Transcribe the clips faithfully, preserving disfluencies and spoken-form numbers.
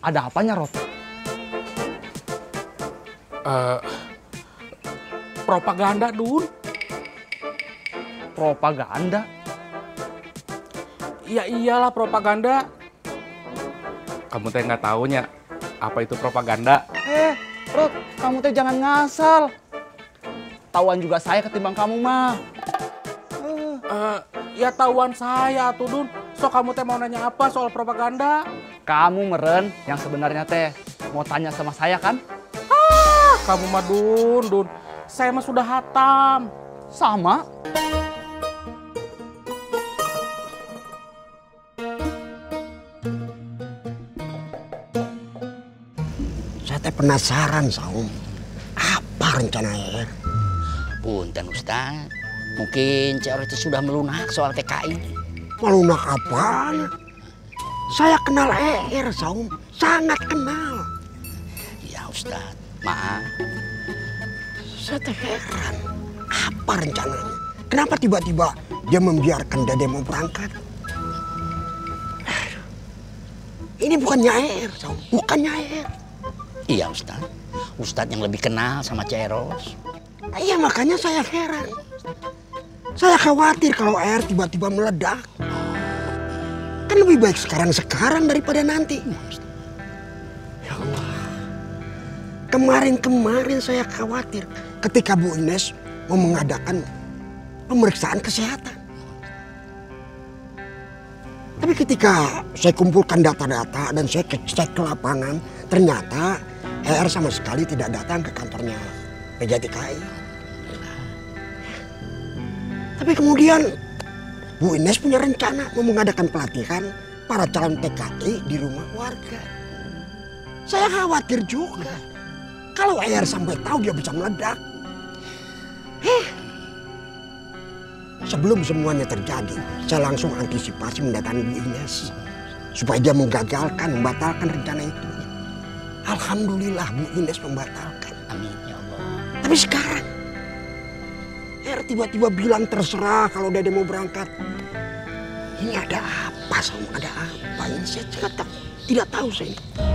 Ada apanya, Rot? Uh, propaganda, Dun. Propaganda? Ya iyalah propaganda. Kamu teh nggak taunya apa itu propaganda? Eh, Rot, kamu teh jangan ngasal. Tawan juga saya ketimbang kamu mah. Uh. Uh, ya tauan saya tuh, Dun. So kamu teh mau nanya apa soal propaganda? Kamu meren yang sebenarnya teh mau tanya sama saya kan? Ah, kamu mah Dun, Dun. Saya mah sudah hatam. Sama. Saya teh penasaran, Saum. Apa rencana ya? Punten Ustaz, mungkin Cik Eros sudah melunak soal T K I. Melunak apaan? Saya kenal Er, Saum. Sangat kenal. Ya Ustaz, maaf. Saya teh heran. Apa rencananya? Kenapa tiba-tiba dia membiarkan Dede mau berangkat? Ini bukannya Er, Saum. Bukannya Er. Iya Ustaz. Ustaz yang lebih kenal sama Cik Eros. Iya, makanya saya heran. Saya khawatir kalau air tiba-tiba meledak. Kan lebih baik sekarang-sekarang daripada nanti. Ya Allah. Kemarin-kemarin saya khawatir ketika Bu Ines mau mengadakan pemeriksaan kesehatan. Tapi ketika saya kumpulkan data-data dan saya cek ke lapangan, ternyata E R sama sekali tidak datang ke kantornya P J T K I. Tapi kemudian Bu Ines punya rencana mau mengadakan pelatihan para calon T K I di rumah warga. Saya khawatir juga kalau E R sampai tahu dia bisa meledak. Heh. Sebelum semuanya terjadi, saya langsung antisipasi mendatangi Bu Ines supaya dia menggagalkan, membatalkan rencana itu. Alhamdulillah Bu Ines membatalkan. Amin ya Allah. Tapi sekarang Er tiba-tiba bilang terserah kalau Dede mau berangkat. Ini ada apa sama ada apa? Ini saya tidak tahu, tidak tahu saya.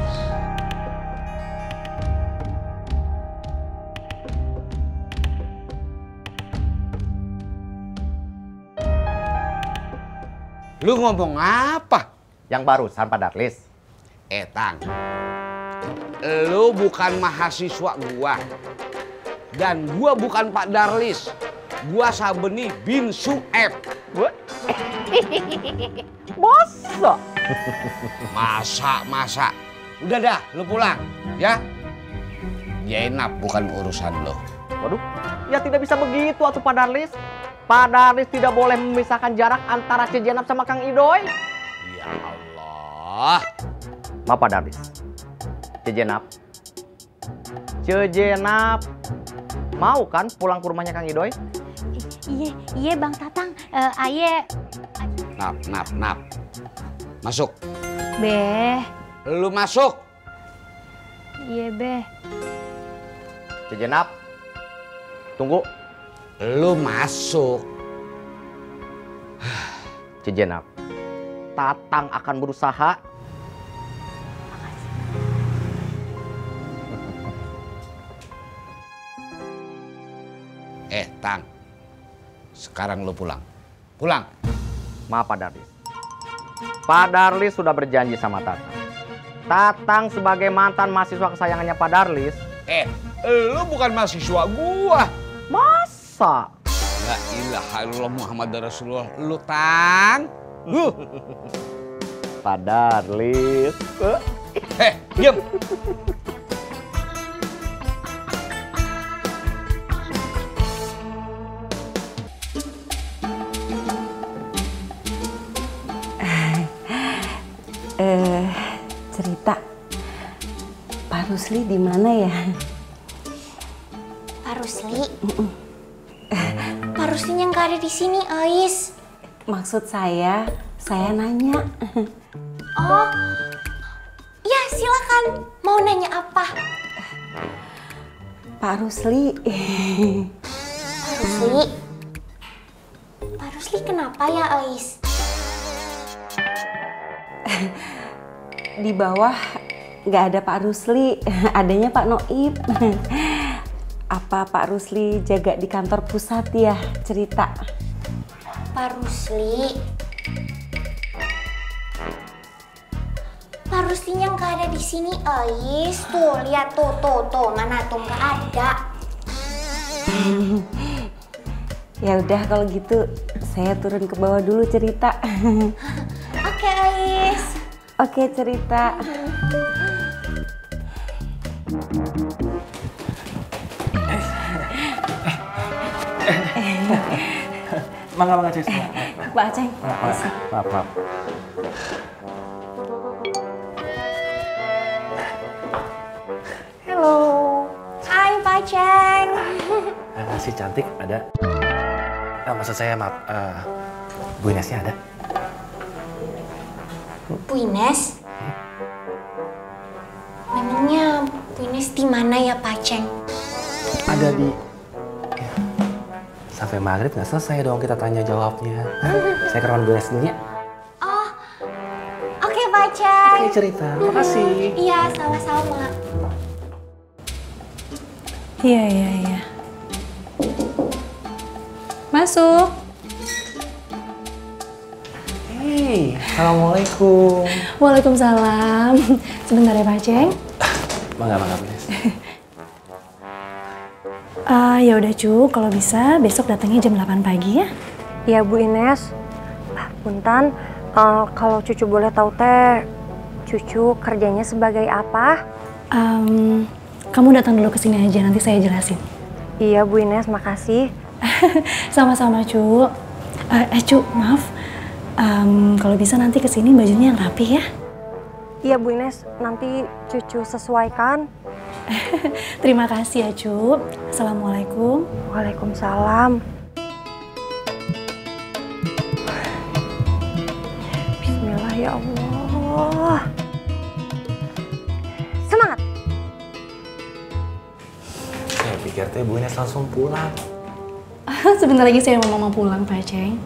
Lu ngomong apa? Yang barusan Pak Darlis. Eh Tang, lu bukan mahasiswa gua. Dan gua bukan Pak Darlis. Gua Sabeni bin Sueb. Masa? Masa, masa. Udah dah, lu pulang, ya. Jenap bukan urusan lo. Waduh, ya tidak bisa begitu atuh Pak Darlis. Pak Darlis tidak boleh memisahkan jarak antara Cijenap sama Kang Idoy. Ya Allah. Maaf Pak Darlis. Cijenap. Cijenap. Mau kan pulang ke rumahnya Kang Idoy? Iya, iya Bang Tatang. Uh, aye. Nap, nap, nap. Masuk. Beh. Lu masuk. Iya, Beh. Cijenap. Tunggu. Lu masuk. Cijenap. Tatang akan berusaha. Eh, Tang. Sekarang lu pulang. Pulang. Maaf Pak Darlis. Pak Darlis sudah berjanji sama Tatang. Tatang sebagai mantan mahasiswa kesayangannya Pak Darlis. Eh, lu bukan mahasiswa gua. Masa? La ilaha illallah Muhammad Rasulullah. Lu Tang. Lu. Pak Darlis. Eh, diam. Eh, cerita Pak Rusli di mana ya? Pak Rusli? Pak Ruslinya nggak ada di sini, Ais. Maksud saya, saya nanya. Oh, ya silakan. Mau nanya apa? Pak Rusli. Pak Rusli? Pak Rusli kenapa ya, Ais? Di bawah nggak ada Pak Rusli, adanya Pak Noib. Apa Pak Rusli jaga di kantor pusat ya, cerita? Pak Rusli. Pak Ruslinya nggak ada di sini, Ais. Tuh, lihat tuh, tuh, tuh, mana tuh nggak ada. Ya udah kalau gitu, saya turun ke bawah dulu cerita. Oke, Ais. Oke, cerita. Mangga, mangga, Cis. Pak Aceng. Maaf, maaf. Halo. Hai, Pak Ceng. Uh, si cantik ada. Uh, maksud saya maaf, uh, Bu Inesnya ada? Bu Ines? Memangnya Bu Ines di mana ya, Pak Ceng? Ada di... Ya. Sampai maghrib nggak selesai dong kita tanya jawabnya. Saya ke ruangan Bu Ines dulu ya. Oh, oke Pak Ceng. Oke, cerita. Makasih. Iya, sama-sama. Iya, iya, iya. Masuk. Hei, Assalamualaikum. Waalaikumsalam. Sebentar ya Pak Ceng. Mangga, mangga, Bu Ines. Uh, ya udah Cu, kalau bisa besok datangnya jam delapan pagi ya. Iya Bu Ines. Punten, uh, kalau Cucu boleh tahu teh, Cucu kerjanya sebagai apa? Um, kamu datang dulu ke sini aja, nanti saya jelasin. Iya Bu Ines, makasih. Sama-sama Cu. Uh, eh Cu, maaf. Um, kalau bisa nanti ke sini bajunya yang rapi ya. Iya Bu Ines, nanti Cucu sesuaikan. Terima kasih ya Cu. Assalamualaikum. Waalaikumsalam. Bismillah ya Allah. Semangat. Saya pikir teh Bu Ines langsung pulang. Sebentar lagi saya mau pulang Pak Ceng.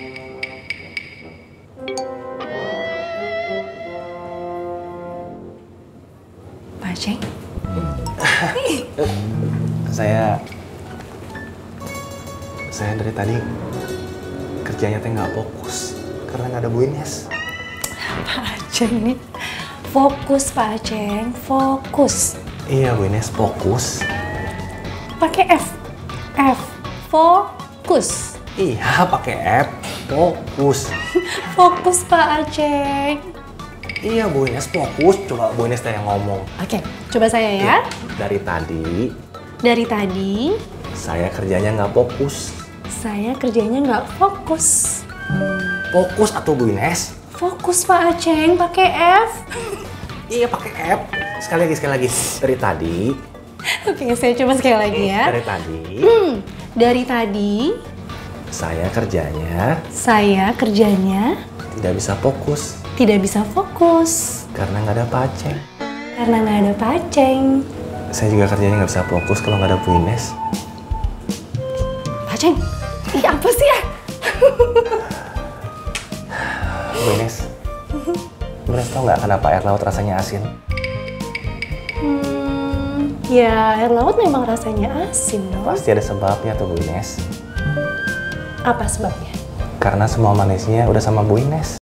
Pak Ceng. saya saya dari tadi kerjanya teh nggak fokus karena nggak ada Bu Ines. Pak Aceng ini fokus Pak Aceng, fokus. Iya Bu Ines, fokus. Pakai F, F, fokus. Iya pakai F, fokus. Fokus Pak Aceng. Iya Bu Ines, fokus. Coba Bu Ines teh yang ngomong. Oke, coba saya ya. Dari tadi. Dari tadi. Saya kerjanya nggak fokus. Saya kerjanya nggak fokus. Fokus atau Bu Ines? Fokus Pak Aceng, pakai F. Iya pakai F. Sekali lagi, sekali lagi. Dari tadi. Oke, saya coba sekali lagi ya. Dari tadi. Hmm, dari tadi. Saya kerjanya. Saya kerjanya. Tidak bisa fokus. Tidak bisa fokus. Karena nggak ada Pak Aceng. Karena nggak ada Pak Aceng. Saya juga kerjanya nggak bisa fokus kalau nggak ada Bu Ines. Pak Aceng, ih apa sih ya? Bu Ines, Bu Ines tau nggak kenapa air laut rasanya asin? Hmm, ya air laut memang rasanya asin dong. Pasti ada sebabnya tuh Bu Ines. Apa sebabnya? Karena semua manisnya udah sama Bu Ines.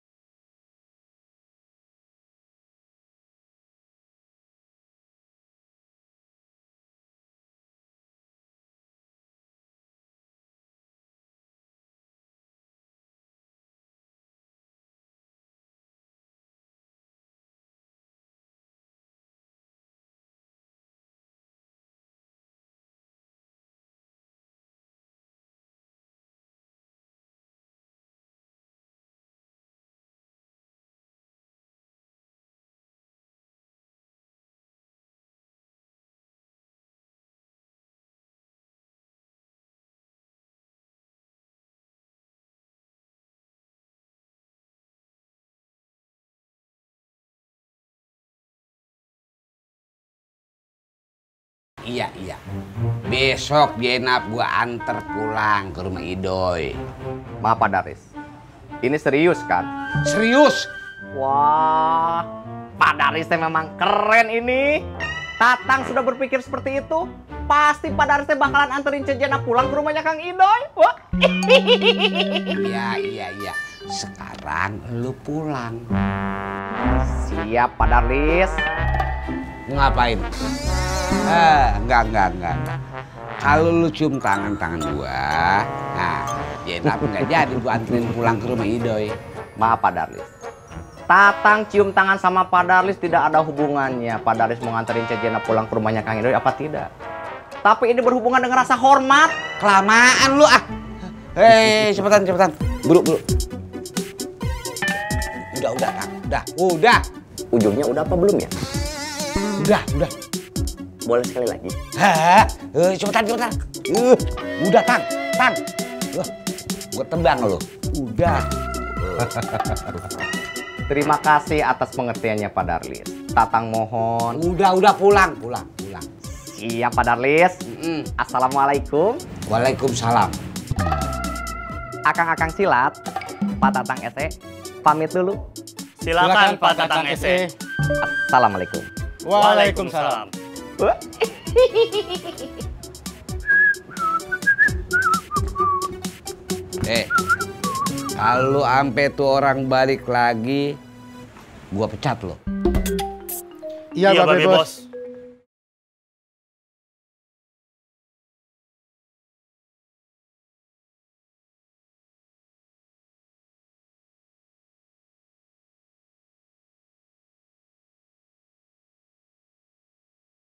Iya, iya. Besok Jenap gua anter pulang ke rumah Idoy. Maaf Pak Daris, ini serius kan? Serius? Wah, Pak Darlis memang keren ini. Tatang sudah berpikir seperti itu. Pasti Pak Darlis bakalan anterin Cejena pulang ke rumahnya Kang Idoy. Wah. Iya, iya, iya. Sekarang lu pulang. Siap Pak Darlis. Ngapain? Eh, enggak, enggak, enggak. Kalau lu cium tangan-tangan gua, nah, Jenap nggak jadi gua anterin pulang ke rumah Idoy. Maaf Pak Darlis. Tatang cium tangan sama Pak Darlis tidak ada hubungannya. Pak Darlis mau nganterin Cejena pulang ke rumahnya Kang Idoy apa tidak? Tapi ini berhubungan dengan rasa hormat. Kelamaan lu ah. Hei, cepetan, cepetan. Buru, buru. Udah, udah, Kang. Udah, udah. Ujungnya udah apa belum ya? Udah, udah. Boleh sekali lagi? Hah? Eh, cepetan, cepetan. Uh, udah, Tang. Tang. Wah, gua tebang lu. Udah. Terima kasih atas pengertiannya Pak Darlis. Tatang mohon. Udah, udah pulang, pulang, pulang. Iya Pak Darlis. Mm-mm. Assalamualaikum. Waalaikumsalam. Akang-akang silat, Pak Tatang S E, pamit dulu. Silakan Pak Tatang S E. Assalamualaikum. Waalaikumsalam. Eh, kalau ampe tuh orang balik lagi, gua pecat lo. Iya, Babe Bos.